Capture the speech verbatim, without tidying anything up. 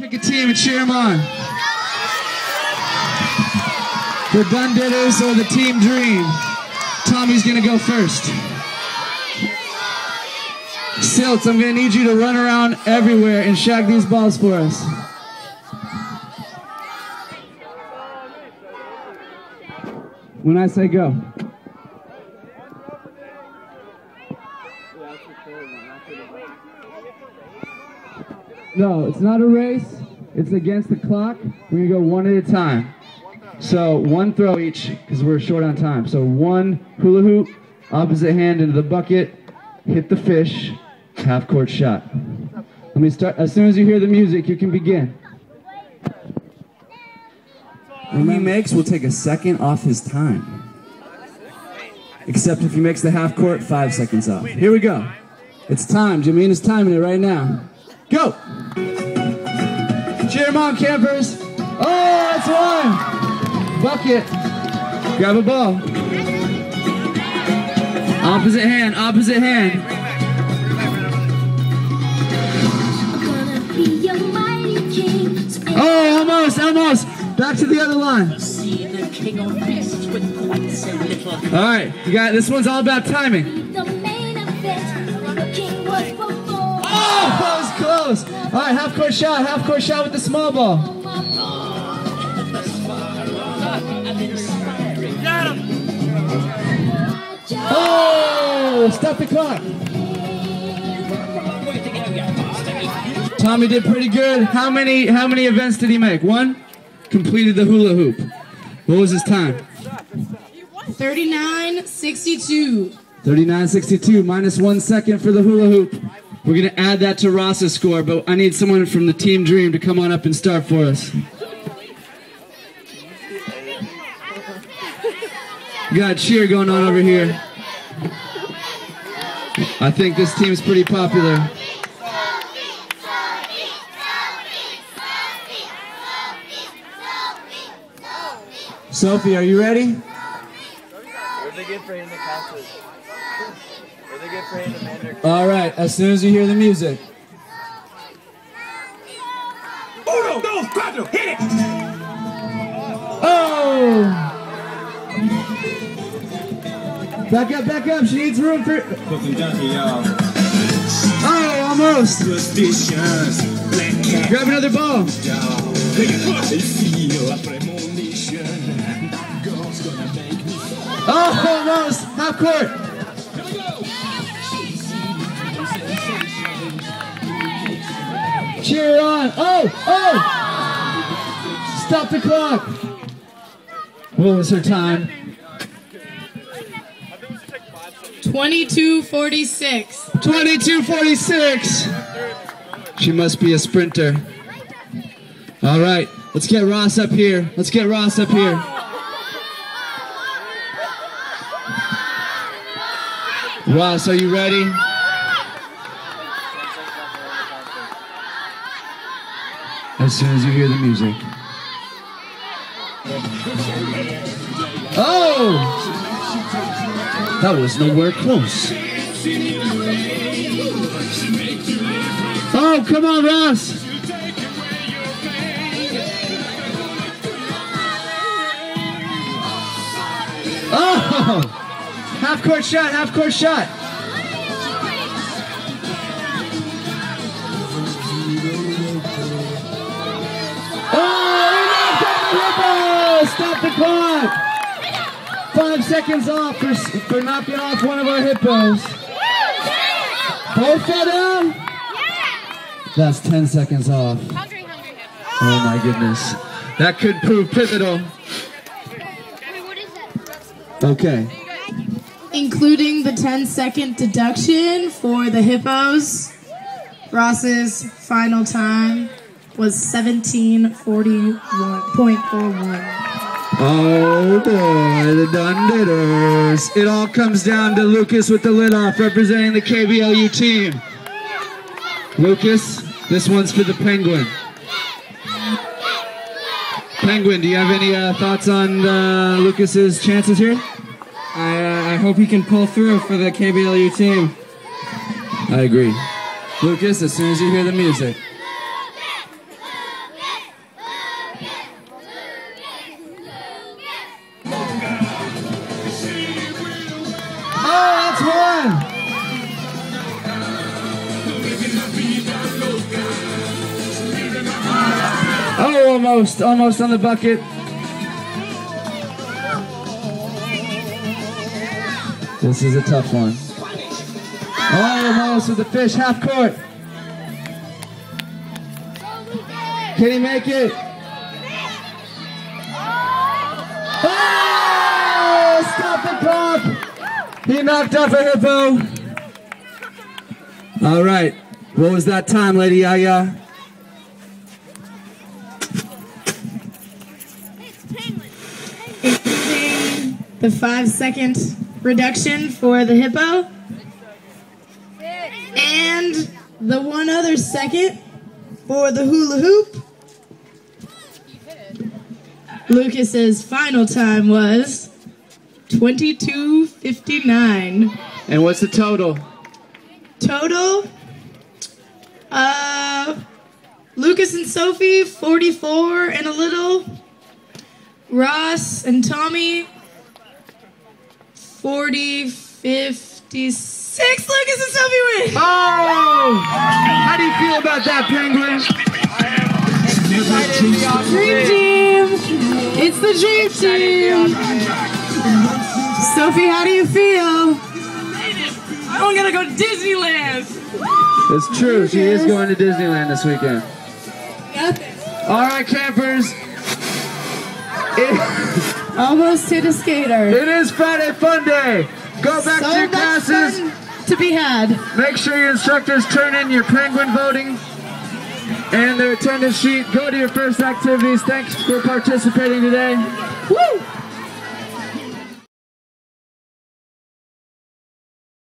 Pick a team and cheer them on. The Dunditters or the Team Dream. Tommy's gonna go first. Silts, I'm gonna need you to run around everywhere and shag these balls for us. When I say go. No, it's not a race. It's against the clock. We're gonna go one at a time. So one throw each, because we're short on time. So one hula hoop, opposite hand into the bucket, hit the fish, half court shot. Let me start. As soon as you hear the music, you can begin. When he makes, we'll take a second off his time. Except if he makes the half court, five seconds off. Here we go. It's time. Jameen is timing it right now. Go! Cheer 'em on, campers. Oh, that's one. Bucket. Grab a ball. Opposite hand, opposite hand. Oh, almost, almost. Back to the other line. All right, you got this one's all about timing. Oh, that was close. All right, half court shot, half court shot with the small ball. Oh, stop the clock. Tommy did pretty good. How many how many events did he make? One? Completed the hula hoop. What was his time? thirty-nine sixty-two. thirty-nine sixty-two, minus one second for the hula hoop. We're going to add that to Ross's score, but I need someone from the Team Dream to come on up and start for us. We got a cheer going on over here. I think this team's pretty popular. Sophie, are you ready? Where'd they get for him to count this? Where'd they get for him to man their... All right, as soon as you hear the music. Uno, dos, cuatro, hit it! Oh! Back up, back up. She needs room for... Oh, almost. Grab another ball. Oh, almost. Half court. Cheer it on. Oh, oh. Stop the clock. What was her time? twenty-two forty-six. twenty-two forty-six. She must be a sprinter. All right, let's get Ross up here. Let's get Ross up here. Ross, are you ready? As soon as you hear the music. Oh! That was nowhere close. Oh, come on, Ross. Oh! Half court shot, half court shot. Oh, stop the clock. Five seconds off for, for knocking off one of our hippos. Both fell down? That's ten seconds off. Oh my goodness. That could prove pivotal. Okay. Including the ten second deduction for the hippos, Ross's final time was seventeen forty-one point four one. Oh boy, the Dunditters. It all comes down to Lucas with the lid off, representing the K B L U team. Lucas, this one's for the Penguin. Penguin, do you have any uh, thoughts on uh, Lucas's chances here? I, uh, I hope he can pull through for the K B L U team. I agree. Lucas, as soon as you hear the music. Oh, almost, almost on the bucket. This is a tough one. Almost with the fish, half court. Can he make it? Oh, stop the clock. He knocked off a hippo. All right. What was that time, Lady Yaya? The five second reduction for the hippo. And the one other second for the hula hoop. Lucas's final time was twenty-two fifty-nine. And what's the total? Total, uh, Lucas and Sophie, forty-four and a little. Ross and Tommy, forty, fifty-six. Lucas and Sophie win. Oh! How do you feel about that, Penguin? Dream team. It's the dream team. Sophie, how do you feel? I'm gonna go to Disneyland. It's true. She is going to Disneyland this weekend. All right, campers. It, Almost hit a skater. it is Friday Fun Day. Go back So to your much classes. fun to be had. Make sure your instructors turn in your penguin voting and their attendance sheet. Go to your first activities. Thanks for participating today. Woo!